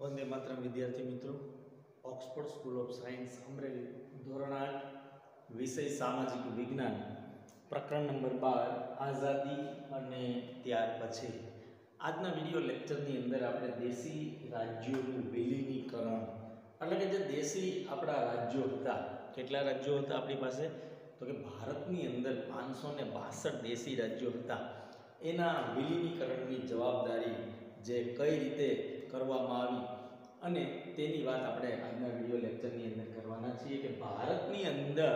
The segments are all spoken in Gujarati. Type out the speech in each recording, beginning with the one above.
वंदे मातरम विद्यार्थी मित्रों, Oxford school of science Amreli धोरण 8 विषय सामाजिक विज्ञान प्रकरण नंबर 12 आज़ादी અને ત્યાર પછી આજના વિડિયો લેક્ચરની અંદર આપણે દેશી રાજ્યોનું વિલીનીકરણ એટલે કે જે દેશી આપણા રાજ્યો હતા, કેટલા રાજ્યો હતા આપણી પાસે? તો કે ભારતની અંદર 562 દેશી રાજ્યો હતા. એના વિલીનીકરણની જવાબદારી જે કઈ રીતે કરવામાં આવી અને તેની વાત આપણે આજના વિડિયો લેક્ચરની અંદર કરવાના છીએ કે ભારતની અંદર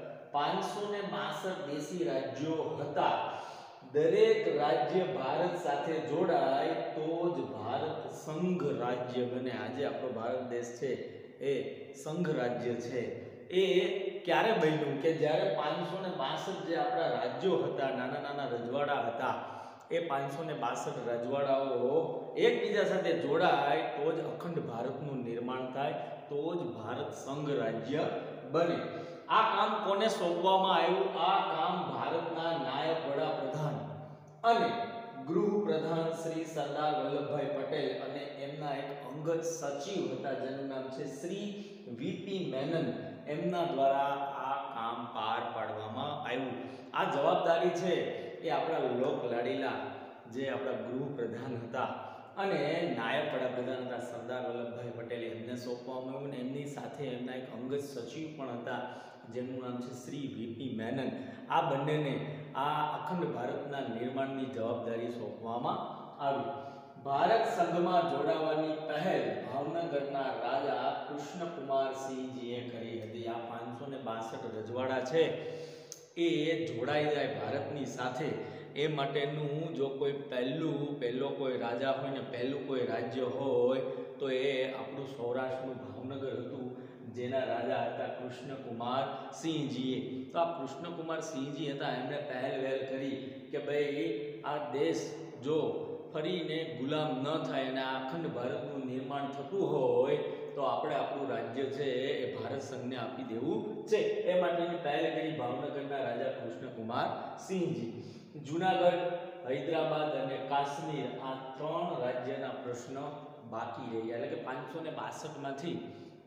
562 દેશી રાજ્યો હતા. દરેક રાજ્ય ભારત સાથે જોડાય તો જ ભારત સંઘ રાજ્ય બને. આજે આપણો ભારત દેશ છે એ સંઘ રાજ્ય છે. એ ક્યારે બન્યું કે જ્યારે 562 જે આપણા રાજ્યો હતા, નાના નાના રજવાડા હતા, એ 562 રજવાડાઓ એકબીજા સાથે જોડાય તો જ અખંડ ભારતનું નિર્માણ થાય, તો જ ભારત સંઘ રાજ્ય બને. આ કામ કોને સોંપવામાં આવ્યું? આ કામ ભારતના નાયબ વડાપ્રધાન અને ગૃહપ્રધાન શ્રી સરદાર વલ્લભભાઈ પટેલ અને એમના એક અંગત સચિવ હતા જેનું નામ છે શ્રી વીપી મેનન, એમના દ્વારા આ કામ પાર પાડવામાં આવ્યું. આ જવાબદારી છે એ આપણા લોક લાડીલા જે આપણા ગૃહપ્રધાન હતા અને નાયબ વડાપ્રધાન હતા સરદાર વલ્લભભાઈ પટેલ, એમને સોંપવામાં આવ્યું અને એમની સાથે એમના એક અંગત સચિવ પણ હતા જેનું નામ છે શ્રી વીપી મેનન. આ બંનેને આ અખંડ ભારતના નિર્માણની જવાબદારી સોંપવામાં આવી. ભારત સંઘમાં જોડાવાની પહેલ ભાવનગરના રાજા કૃષ્ણકુમારસિંહજીએ કરી હતી. આ 562 રજવાડા છે એ જોડાઈ જાય ભારતની સાથે એ માટેનું જો કોઈ પહેલો કોઈ રાજા હોય ને પહેલું કોઈ રાજ્ય હોય તો એ આપણું સૌરાષ્ટ્રનું ભાવનગર હતું, જેના રાજા હતા કૃષ્ણકુમારસિંહજીએ. તો આ કૃષ્ણકુમારસિંહજી હતા, એમણે પહેલ કરી કે ભાઈ આ દેશ જો ફરીને ગુલામ ન થાય અને આ અખંડ ભારતનું નિર્માણ થતું હોય તો આપણે આપણું રાજ્ય છે એ ભારત સંઘને આપી દેવું છે. એ માટેની પહેલ કરી ભાવનગરના રાજા કૃષ્ણકુમારસિંહજી. જૂનાગઢ, હૈદરાબાદ અને કાશ્મીર આ 3 રાજ્યના પ્રશ્ન બાકી રહ્યા. એટલે કે 562 માંથી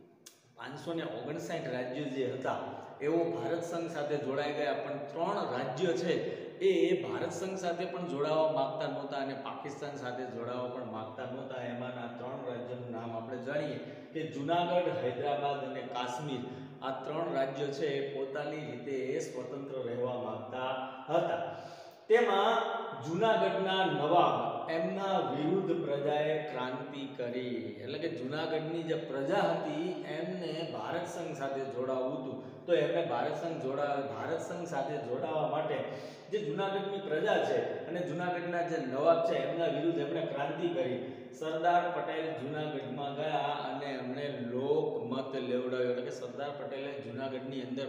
559 રાજ્યો જે હતા એવો ભારત સંઘ સાથે જોડાઈ ગયા, પણ 3 રાજ્ય છે એ ભારત સંઘ સાથે પણ જોડાવા માંગતા નહોતા અને પાકિસ્તાન સાથે જોડાવા પણ માંગતા નહોતા. એમાંના 3 રાજ્યોનું નામ આપણે જાણીએ કે જૂનાગઢ, હૈદરાબાદ અને કાશ્મીર. આ 3 રાજ્યો છે પોતાની રીતે સ્વતંત્ર રહેવા માંગતા હતા. તેમાં જૂનાગઢના નવાબ એમના વિરુદ્ધ પ્રજાએ ક્રાંતિ કરી. એટલે કે જૂનાગઢની જે પ્રજા હતી એમને ભારત સંઘ સાથે જોડાવવું હતું, તો એમને ભારત સંઘ સાથે જોડાવા માટે જે જૂનાગઢની પ્રજા છે અને જૂનાગઢના જે નવાબ છે એમના વિરુદ્ધ એમણે ક્રાંતિ કરી. સરદાર પટેલ જૂનાગઢમાં ગયા અને એમણે લોકમત લેવડાવ્યો. એટલે કે સરદાર પટેલે જૂનાગઢની અંદર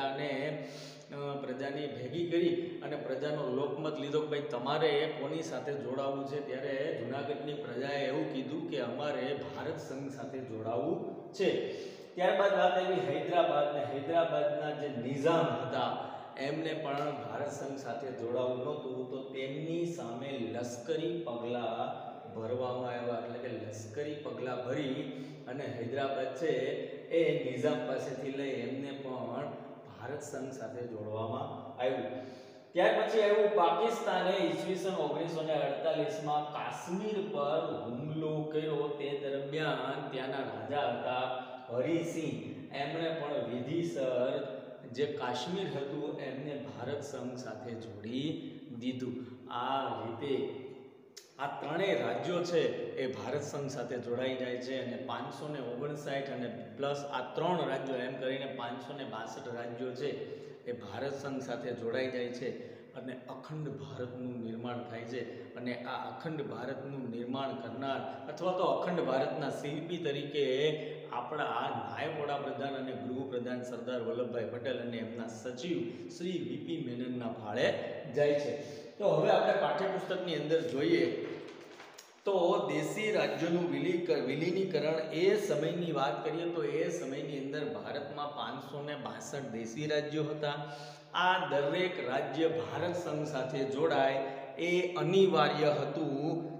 પ્રજાની ભેગી કરી અને પ્રજાનો લોકમત લીધો કે ભાઈ તમારે કોની સાથે જોડાવવું છે. ત્યારે જૂનાગઢની પ્રજાએ એવું કીધું કે અમારે ભારત સંઘ સાથે જોડાવવું છે. ત્યારબાદ વાત આવી હૈદરાબાદ ને હૈદરાબાદના જે નિઝામ હતા એમને પણ ભારત સંઘ સાથે જોડાવવું નહોતું, તો તેમની સામે લશ્કરી પગલાં ભરવામાં આવ્યા. એટલે કે લશ્કરી પગલાં ભરી અને હૈદરાબાદ છે એ નિઝામ પાસેથી લઈ એમને પણ ભારત સંઘ સાથે જોડવામાં આવ્યું. ત્યાર પછી આવ્યું પાકિસ્તાને ઈસવીસન 1948માં કાશ્મીર પર હુમલો કર્યો. તે દરમિયાન ત્યાંના રાજા હતા હરિસિંહ, એમણે પણ વિધિસર જે કાશ્મીર હતું એમને ભારત સંઘ સાથે જોડી દીધું. આ રીતે આ 3 રાજ્યો છે એ ભારત સંઘ સાથે જોડાઈ જાય છે અને 559 અને પ્લસ આ 3 રાજ્યો એમ કરીને 562 રાજ્યો છે એ ભારત સંઘ સાથે જોડાઈ જાય છે અને અખંડ ભારતનું નિર્માણ થાય છે. અને આ અખંડ ભારતનું નિર્માણ કરનાર અથવા તો અખંડ ભારતના શિલ્પી તરીકે આપણા નાયબ વડાપ્રધાન અને ગૃહપ્રધાન સરદાર વલ્લભભાઈ પટેલ અને એમના સચિવ શ્રી વીપી મેનનના ફાળે જાય છે. તો હવે આપણે પાઠ્યપુસ્તકની અંદર જોઈએ તો દેશી રાજ્યોનું વિલીનીકરણ એ સમયની વાત કરીએ તો એ સમયની અંદર ભારતમાં 562 દેશી રાજ્યો હતા. આ દરેક રાજ્ય ભારત સંઘ સાથે જોડાય એ અનિવાર્ય હતું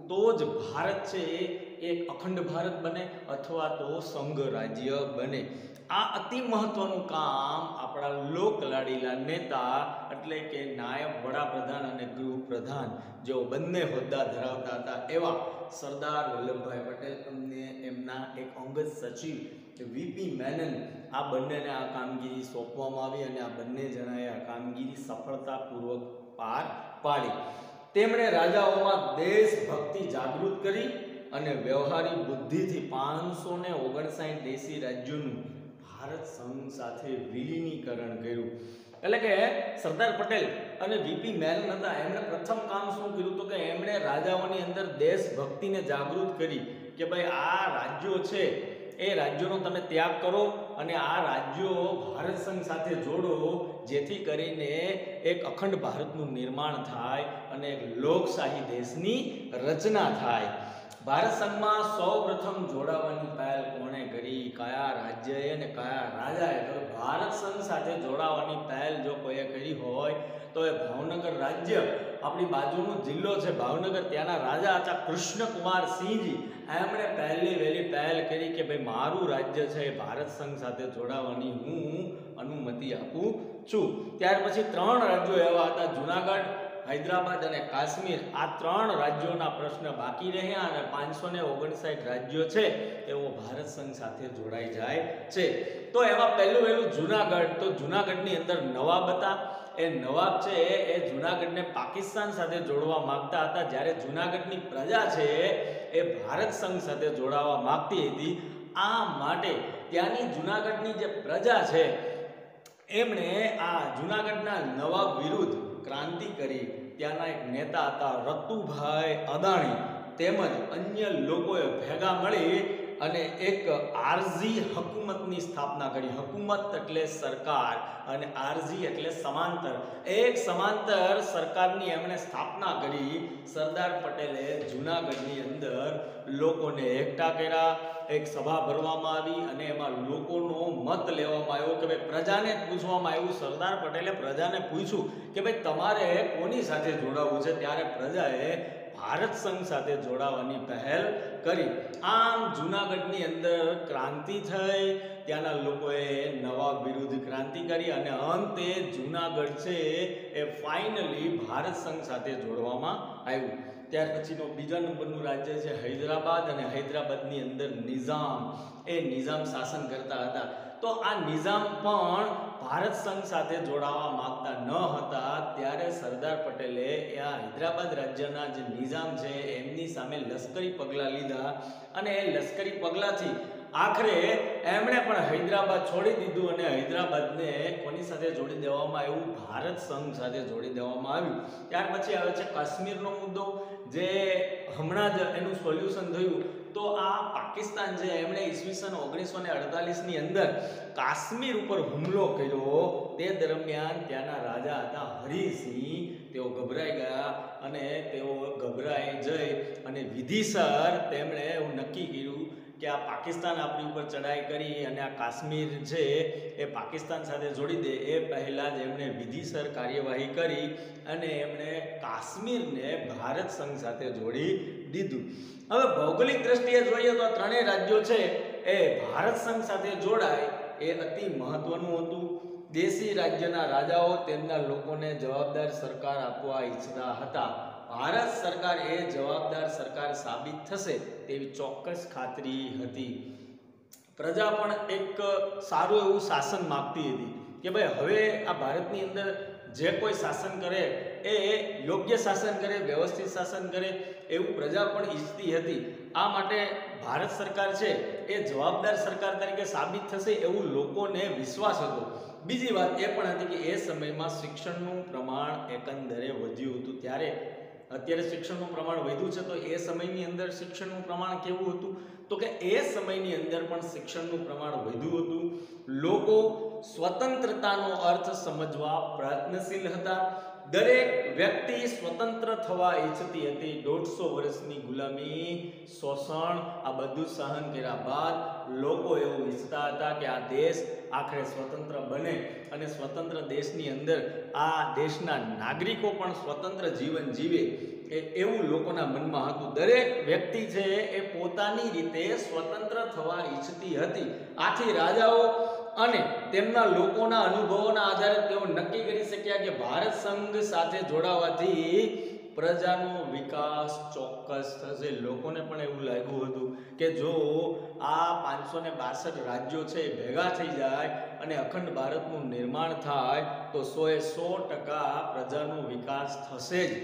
તો જ ભારત છે એ એક અખંડ ભારત બને અથવા તો સંઘ રાજ્ય બને. આ અતિ મહત્વનું કામ આપણા લોકલાડીલા નેતા એટલે કે નાયબ વડાપ્રધાન અને ગૃહપ્રધાન જેઓ બંને હોદ્દા ધરાવતા હતા એવા સરદાર વલ્લભભાઈ પટેલ અને એમના એક અંગત સચિવ વીપી મેનન આ બંનેને આ કામગીરી સોંપવામાં આવી અને આ બંને જણાએ આ કામગીરી સફળતાપૂર્વક પાર પાડી. તેમણે રાજાઓમાં દેશભક્તિ જાગૃત કરી અને વ્યવહારિક બુદ્ધિથી 559 દેશી રાજ્યોનું ભારત સંઘ સાથે વિલીનીકરણ કર્યું. એટલે કે સરદાર પટેલ અને વીપી મેનન હતા, એમણે પ્રથમ કામ શું કર્યું તો કે એમણે રાજાઓની અંદર દેશભક્તિને જાગૃત કરી કે ભાઈ આ રાજ્યો છે એ રાજ્યોનો તમે ત્યાગ કરો અને આ રાજ્યો ભારત સંઘ સાથે જોડો, જેથી કરીને એક અખંડ ભારતનું નિર્માણ થાય અને એક લોકશાહી દેશની રચના થાય. ભારત સંઘમાં સૌપ્રથમ જોડાવાની પહેલ કોણે કરી, કયા રાજ્યએ અને કયા રાજાએ? તો ભારત સંઘ સાથે જોડાવાની પહેલ જો કોઈએ કરી હોય તો એ ભાવનગર રાજ્ય, આપણી બાજુનો જિલ્લો છે ભાવનગર, ત્યાંના રાજા હતા કૃષ્ણકુમાર સિંહજી. એમણે વહેલી પહેલ કરી કે ભાઈ મારું રાજ્ય છે એ ભારત સંઘ સાથે જોડાવાની હું અનુમતિ આપું છું. ત્યાર પછી 3 રાજ્યો એવા હતા, જુનાગઢ, હૈદરાબાદ અને કાશ્મીર. આ 3 રાજ્યોના પ્રશ્ન બાકી રહ્યા અને 559 રાજ્યો છે એવો ભારત સંઘ સાથે જોડાઈ જાય છે. તો એમાં પહેલું જુનાગઢ. તો જુનાગઢની અંદર નવાબ હતા. એ નવાબ છે એ જુનાગઢને પાકિસ્તાન સાથે જોડવા માંગતા હતા, જ્યારે જુનાગઢની પ્રજા છે એ ભારત સંઘ સાથે જોડાવા માંગતી હતી. આ માટે ત્યાંની જુનાગઢની જે પ્રજા છે એમણે આ જુનાગઢના નવાબ વિરુદ્ધ ક્રાંતિ કરી. ત્યાંના એક નેતા હતા રતુભાઈ અદાણી તેમજ અન્ય લોકોએ ભેગા મળી અને એક આરઝી હકુમતની સ્થાપના કરી. હકુમત એટલે સરકાર અને આરઝી એટલે સમાંતર. એક સમાંતર સરકારની એમણે સ્થાપના કરી. સરદાર પટેલે જુનાગઢની અંદર લોકોને એકઠા કર્યા, એક સભા ભરવામાં આવી અને એમાં લોકોનો મત લેવામાં આવ્યો કે ભાઈ પ્રજાને પૂછવામાં આવ્યું. સરદાર પટેલે પ્રજાને પૂછ્યું કે ભાઈ તમારે કોની સાથે જોડાવવું છે, ત્યારે પ્રજાએ ભારત સંઘ સાથે જોડાવાની પહેલ કરી. આમ જુનાગઢની અંદર ક્રાંતિ થઈ. ત્યાંના લોકોએ નવાબ વિરુદ્ધ ક્રાંતિ કરી અને અંતે જુનાગઢ છે એ ફાઇનલી ભારત સંઘ સાથે જોડવામાં આવ્યું. ત્યાર પછીનો બીજા નંબરનું રાજ્ય છે હૈદરાબાદ, અને હૈદરાબાદની અંદર નિઝામ શાસન કરતા હતા. તો આ નિઝામ પણ ભારત સંઘ સાથે જોડાવા માંગતા ન હતા. ત્યારે સરદાર પટેલે આ હૈદરાબાદ રાજ્યના જે નિઝામ છે એમની સામે લશ્કરી પગલાં લીધા અને એ લશ્કરી પગલાંથી આખરે એમણે પણ હૈદરાબાદ છોડી દીધું અને હૈદરાબાદને કોની સાથે જોડી દેવામાં આવ્યું? ભારત સંઘ સાથે જોડી દેવામાં આવ્યું. ત્યાર પછી આવે છે કાશ્મીરનો મુદ્દો, જે હમણાં જ એનું સોલ્યુશન થયું. તો આ પાકિસ્તાન છે એમણે ઈસવીસન 1948ની અંદર કાશ્મીર ઉપર હુમલો કર્યો. તે દરમિયાન ત્યાંના રાજા હતા હરિસિંહ, તેઓ ગભરાઈ ગયા અને તેઓ ગભરાઈ જઈ અને વિધિસર તેમણે એવું નક્કી કર્યું કે આ પાકિસ્તાન આપણી ઉપર ચડાઈ કરી અને આ કાશ્મીર છે એ પાકિસ્તાન સાથે જોડી દે. એ પહેલાં જ એમણે વિધિસર કાર્યવાહી કરી અને એમણે કાશ્મીરને ભારત સંઘ સાથે જોડી દીધું. હવે ભૌગોલિક દ્રષ્ટિએ જોઈએ તો ત્રણેય રાજ્યો છે એ ભારત સંઘ સાથે જોડાય એ અતિ મહત્વનું હતું. દેશી રાજ્યના રાજાઓ તેમના લોકોને જવાબદાર સરકાર આપવા ઈચ્છતા હતા. ભારત સરકાર એ જવાબદાર સરકાર સાબિત થશે તેવી ચોક્કસ ખાતરી હતી. પ્રજા પણ એક સારું એવું શાસન માંગતી હતી કે ભાઈ હવે આ ભારતની અંદર જે કોઈ શાસન કરે એ યોગ્ય શાસન કરે, વ્યવસ્થિત શાસન કરે એવું પ્રજા પણ ઈચ્છતી હતી. આ માટે ભારત સરકાર છે એ જવાબદાર સરકાર તરીકે સાબિત થશે એવું લોકોને વિશ્વાસ હતો. બીજી વાત એ પણ હતી કે એ સમયમાં શિક્ષણનું પ્રમાણ એકંદરે વધ્યું હતું. અત્યારે શિક્ષણનું પ્રમાણ વધ્યું છે, તો એ સમયની અંદર શિક્ષણનું પ્રમાણ કેવું હતું? તો કે એ સમયની અંદર પણ શિક્ષણનું પ્રમાણ વધ્યું હતું. લોકો સ્વતંત્રતાનો અર્થ સમજવા પ્રયત્નશીલ હતા. દરેક વ્યક્તિ સ્વતંત્ર થવા ઈચ્છતી હતી. 150 વર્ષની ગુલામી, શોષણ આ બધું સહન કર્યા બાદ લોકો એવું ઈચ્છતા હતા કે આ દેશ આખરે સ્વતંત્ર બને અને સ્વતંત્ર દેશની અંદર આ દેશના નાગરિકો પણ સ્વતંત્ર જીવન જીવે. એવું લોકોના મનમાં હતું. દરેક વ્યક્તિ છે એ પોતાની રીતે સ્વતંત્ર થવા ઈચ્છતી હતી. આથી રાજાઓ અને તેમના લોકોના અનુભવોના આધારે તેઓ નક્કી કરી શક્યા કે ભારત સંઘ સાથે જોડાવાથી પ્રજાનો વિકાસ ચોક્કસ થશે. લોકોને પણ એવું લાગ્યું હતું કે જો આ 562 રાજ્યો છે ભેગા થઈ જાય અને અખંડ ભારતનું નિર્માણ થાય તો 100% પ્રજાનો વિકાસ થશે જ.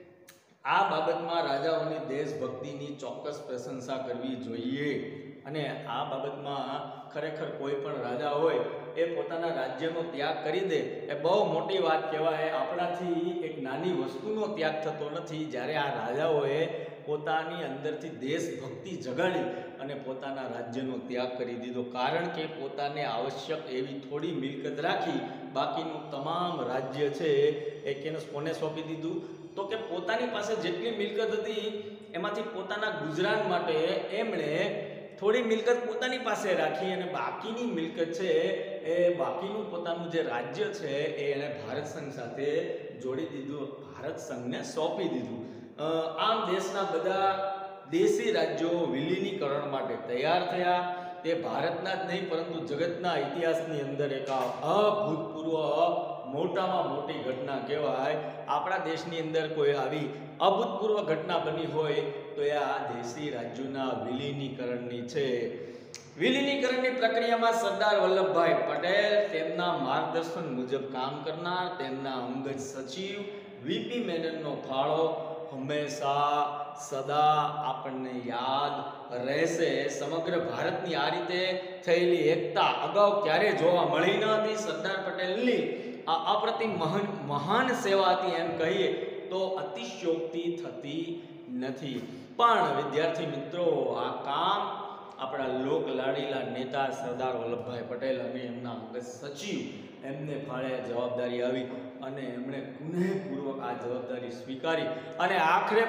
આ બાબતમાં રાજાઓની દેશભક્તિની ચોક્કસ પ્રશંસા કરવી જોઈએ. અને આ બાબતમાં ખરેખર કોઈ પણ રાજા હોય એ પોતાના રાજ્યનો ત્યાગ કરી દે એ બહુ મોટી વાત કહેવાય. આપણાથી એક નાની વસ્તુનો ત્યાગ થતો નથી. જ્યારે આ રાજાઓએ પોતાની અંદરથી દેશભક્તિ જગાડી અને પોતાના રાજ્યનો ત્યાગ કરી દીધો. કારણ કે પોતાને આવશ્યક એવી થોડી મિલકત રાખી બાકીનું તમામ રાજ્ય છે એ કોને સોંપી દીધું? તો કે પોતાની પાસે જેટલી મિલકત હતી એમાંથી પોતાના ગુજરાન માટે એમણે થોડી મિલકત પોતાની પાસે રાખી અને બાકીની મિલકત છે એ બાકીનું પોતાનું જે રાજ્ય છે એ એણે ભારત સંઘ સાથે જોડી દીધું, ભારત સંઘને સોંપી દીધું. આમ દેશના બધા દેશી રાજ્યો વિલીનીકરણ માટે તૈયાર થયા. તે ભારતના જ નહીં પરંતુ જગતના ઇતિહાસની અંદર એક અભૂતપૂર્વ મોટામાં મોટી ઘટના કહેવાય. આપણા દેશની અંદર કોઈ આવી અભૂતપૂર્વ ઘટના બની હોય તો એ આ દેશી રાજ્યોના વિલીનીકરણની છે. વિલીનીકરણની પ્રક્રિયામાં સરદાર વલ્લભભાઈ પટેલ, તેમના માર્ગદર્શન મુજબ કામ કરનાર તેમના અંગત સચિવ વીપી મેનનનો ફાળો હંમેશા સદા આપણને યાદ રહેશે. સમગ્ર ભારતની આ રીતે થયેલી એકતા અગાઉ ક્યારે જોવા મળી ન હતી. સરદાર પટેલની આ અપ્રતિમ મહાન સેવા હતી એમ કહીએ તો અતિશયોક્તિ થતી નથી. પણ વિદ્યાર્થી મિત્રો, આ કામ આપણા લોક લાડીલા નેતા સરદાર વલ્લભભાઈ પટેલ અને એમના અંગત સચિવ એમને ફાળે જવાબદારી આવી અને એમણે કુનેહપૂર્વક આ જવાબદારી સ્વીકારી અને આખરે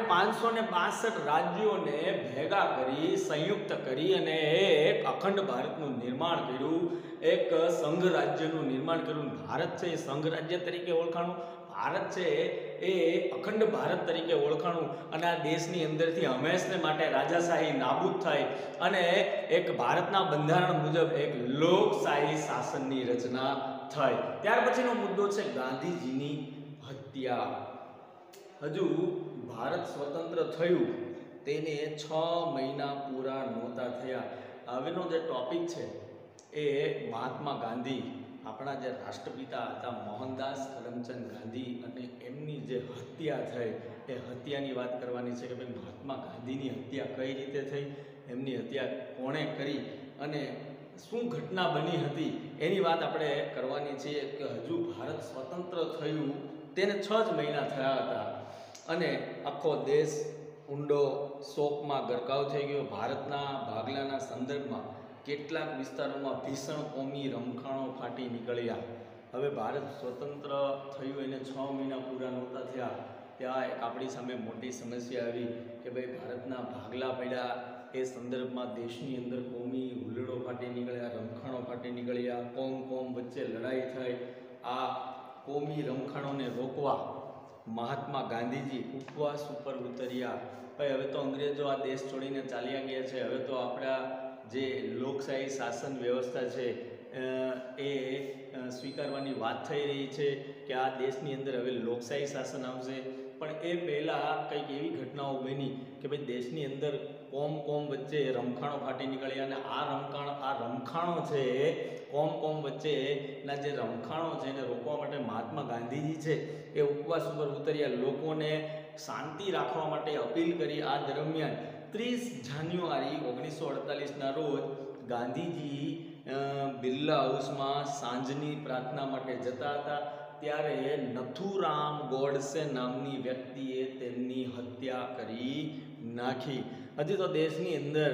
562 રાજ્યોને ભેગા કરી, સંયુક્ત કરી અને એક અખંડ ભારતનું નિર્માણ કર્યું, એક સંઘ રાજ્યનું નિર્માણ કર્યું. ભારત છે એ સંઘ રાજ્ય તરીકે ઓળખાણું, ભારત છે એ અખંડ ભારત તરીકે ઓળખાણું અને આ દેશની અંદરથી હંમેશને માટે રાજાશાહી નાબૂદ થાય અને એક ભારતના બંધારણ મુજબ એક લોકશાહી શાસનની રચના થાય. ત્યાર પછીનો મુદ્દો છે ગાંધીજીની હત્યા. હજુ ભારત સ્વતંત્ર થયું તેને 6 મહિના પૂરા નહોતા થયા. હવેનો જે ટોપિક છે એ મહાત્મા ગાંધી, આપણા જે રાષ્ટ્રપિતા હતા મોહનદાસ કરમચંદ ગાંધી અને એમની જે હત્યા થઈ એ હત્યાની વાત કરવાની છે કે ભાઈ મહાત્મા ગાંધીની હત્યા કઈ રીતે થઈ, એમની હત્યા કોણે કરી અને શું ઘટના બની હતી એની વાત આપણે કરવાની છે. કે હજુ ભારત સ્વતંત્ર થયું તેને 6 જ મહિના થયા હતા અને આખો દેશ ઊંડો શોકમાં ગરકાવ થઈ ગયો. ભારતના ભાગલાના સંદર્ભમાં કેટલાક વિસ્તારોમાં ભીષણ કોમી રમખાણો ફાટી નીકળ્યા. હવે ભારત સ્વતંત્ર થયું એને 6 મહિના પૂરા નહોતા થયા ત્યાં એક આપણી સામે મોટી સમસ્યા આવી કે ભાઈ ભારતના ભાગલા પડ્યા. એ સંદર્ભમાં દેશની અંદર કોમી હુલ્લડો ફાટી નીકળ્યા, રમખાણો ફાટી નીકળ્યા, કોમ વચ્ચે લડાઈ થઈ. આ કોમી રમખાણોને રોકવા મહાત્મા ગાંધીજી ઉપવાસ ઉપર ઉતર્યા. ભાઈ હવે તો અંગ્રેજો આ દેશ છોડીને ચાલ્યા ગયા છે, હવે તો આપણા જે લોકશાહી શાસન વ્યવસ્થા છે એ સ્વીકારવાની વાત થઈ રહી છે કે આ દેશની અંદર હવે લોકશાહી શાસન આવશે. પણ એ પહેલાં કંઈક એવી ઘટનાઓ બની કે ભાઈ દેશની અંદર કોમ વચ્ચે રમખાણો ફાટી નીકળ્યા અને આ રમખાણો છે કોમ વચ્ચેના જે રમખાણો છે એને રોકવા માટે મહાત્મા ગાંધીજી છે એ ઉપવાસ ઉપર ઉતર્યા. લોકોને શાંતિ રાખવા માટે અપીલ કરી. આ દરમિયાન 30 જાન્યુઆરી 1948ના રોજ ગાંધીજી બિરલા હાઉસમાં સાંજની પ્રાર્થના માટે જતા હતા ત્યારે નથુરામ ગોડસે નામની વ્યક્તિએ તેમની હત્યા કરી નાખી. હજી તો દેશની અંદર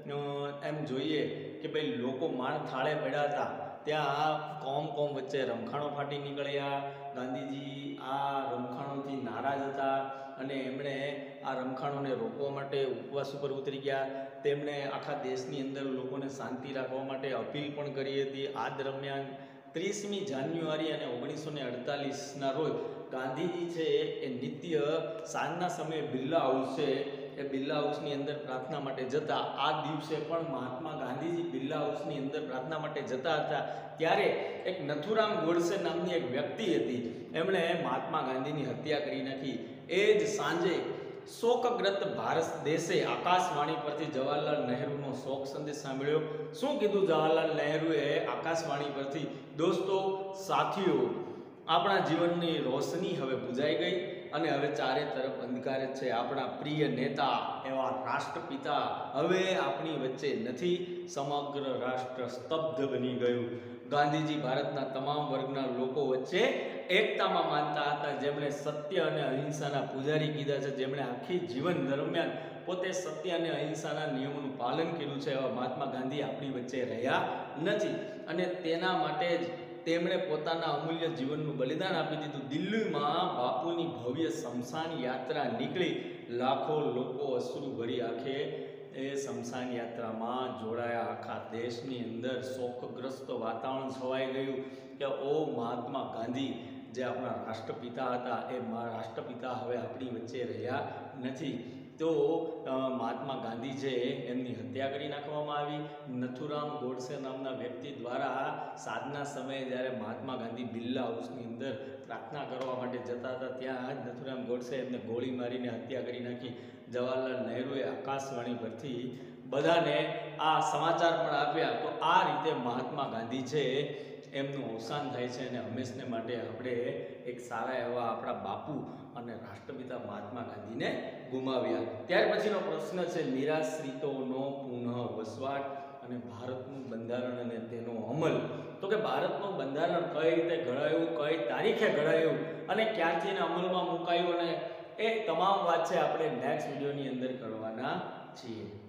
એમ જોઈએ કે ભાઈ લોકો માણ થાળે પડ્યા હતા ત્યાં કોમ વચ્ચે રમખાણો ફાટી નીકળ્યા. ગાંધીજી આ રમખાણોથી નારાજ હતા અને એમણે આ રમખાણોને રોકવા માટે ઉપવાસ ઉપર ઉતરી ગયા. તેમણે આખા દેશની અંદર લોકોને શાંતિ રાખવા માટે અપીલ પણ કરી હતી. આ દરમિયાન 30મી જાન્યુઆરી અને 1948ના રોજ ગાંધીજી છે એ નિત્ય સાંજના સમયે બિરલા હાઉસ છે એ બિરલા હાઉસની અંદર પ્રાર્થના માટે જતા. આ દિવસે પણ મહાત્મા ગાંધીજી બિરલા હાઉસની અંદર પ્રાર્થના માટે જતા હતા. ત્યારે એક નથુરામ ગોડસે નામની એક વ્યક્તિ હતી, એમણે મહાત્મા ગાંધીની હત્યા કરી નાખી. એ જ સાંજે શોકગ્રસ્ત ભારત દેશે આકાશવાણી પરથી જવાહરલાલ નહેરુનો શોક સંદેશ સાંભળ્યો. શું કીધું જવાહરલાલ નહેરુએ આકાશવાણી પરથી? દોસ્તો, સાથીઓ, આપણા જીવનની રોશની હવે બુઝાઈ ગઈ અને હવે ચારે તરફ અંધકાર જ છે. આપણા પ્રિય નેતા એવા રાષ્ટ્રપિતા હવે આપણી વચ્ચે નથી. સમગ્ર રાષ્ટ્ર સ્તબ્ધ બની ગયું. ગાંધીજી ભારતના તમામ વર્ગના લોકો વચ્ચે એકતામાં માનતા હતા, જેમણે સત્ય અને અહિંસાના પૂજારી કીધા છે, જેમણે આખી જીવન દરમિયાન પોતે સત્ય અને અહિંસાના નિયમોનું પાલન કર્યું છે, એવા મહાત્મા ગાંધી આપણી વચ્ચે રહ્યા નથી. અને તેના માટે જ તેમણે પોતાના અમૂલ્ય જીવનનું બલિદાન આપી દીધું. દિલ્હીમાં બાપુની ભવ્ય શમશાન યાત્રા નીકળી. લાખો લોકો અશ્રુ ભરી આંખે એ શમશાન યાત્રામાં જોડાયા. આખા દેશની અંદર શોકગ્રસ્ત વાતાવરણ છવાઈ ગયું કે ઓ મહાત્મા ગાંધી, જે આપણા રાષ્ટ્રપિતા હતા, એ રાષ્ટ્રપિતા હવે આપણી વચ્ચે રહ્યા નથી. તો મહાત્મા ગાંધી છે એમની હત્યા કરી નાખવામાં આવી. નથુરામ ગોડસે નામના વ્યક્તિ દ્વારા સાંજના સમયે જ્યારે મહાત્મા ગાંધી બિરલા હાઉસની અંદર પ્રાર્થના કરવા માટે જતા હતા, ત્યાં જ નથુરામ ગોડસે એમને ગોળી મારીને હત્યા કરી નાખી. જવાહરલાલ નહેરુએ આકાશવાણી પરથી બધાને આ સમાચાર પણ આપ્યા. તો આ રીતે મહાત્મા ગાંધી છે એમનું અવસાન થાય છે અને હંમેશને માટે આપણે એક સારા એવા આપણા બાપુ અને રાષ્ટ્રપિતા મહાત્મા ગાંધીને ગુમાવ્યા. ત્યાર પછીનો પ્રશ્ન છે નિરાશ્રિતોનો પુનઃ વસવાટ અને ભારતનું બંધારણ અને તેનો અમલ. તો કે ભારતનું બંધારણ કઈ રીતે ઘડાયું, કઈ તારીખે ઘડાયું અને ક્યારથી એને અમલમાં મુકાયું, અને એ તમામ વાત છે આપણે નેક્સ્ટ વિડીયોની અંદર કરવાના છીએ.